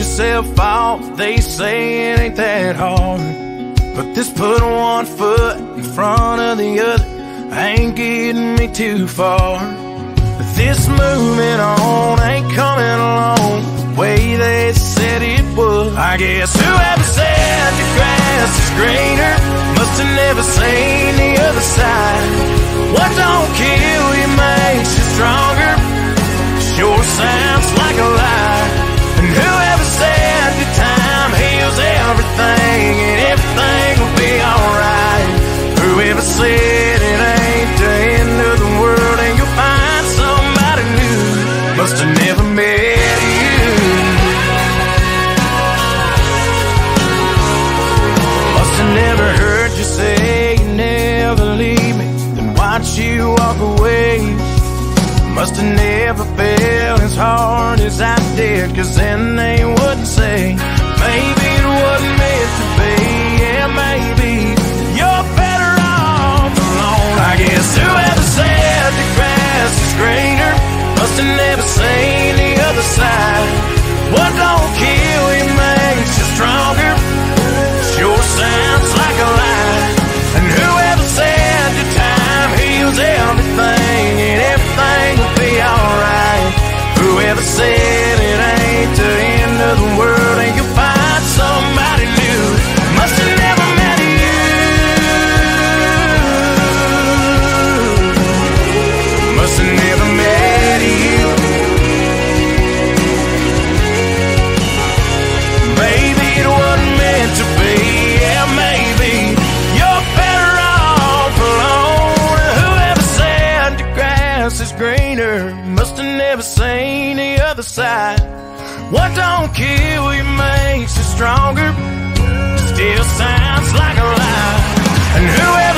yourself off. They say it ain't that hard, but this put one foot in front of the other ain't getting me too far. This moving on ain't coming along the way they said it would. I guess whoever said the grass is greener must have never seen the other side. What don't kill you makes you stronger sure sounds like a lie. And whoever said the time heals everything and everything will be alright. Whoever said it ain't the end of the world and you'll find somebody new must have never met you. Must have never heard you say you never leave me, then watch you walk away. Must have never felt as hard as I did, cause then they wouldn't say maybe it wasn't meant to be. Yeah, maybe you're better off alone. I guess whoever said the grass is greener must have never seen the other side. What don't kill you makes you stronger sure sounds like a lie. And whoever said the time heals everything and everything will be alright. Whoever said it ain't the end of the world and you'll find somebody new must have never met you. Must have never met you. Maybe it wasn't meant to be. Yeah, maybe you're better off alone. Whoever said the grass is greener must have never seen the other side. What don't kill you makes you stronger still sounds like a lie. And whoever